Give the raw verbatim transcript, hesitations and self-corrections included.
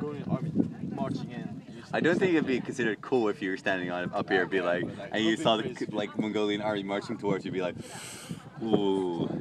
Mongolian army marching in. I don't think it'd be considered cool if you were standing on up here, and be like, and you saw the like Mongolian army marching towards you, be like, ooh.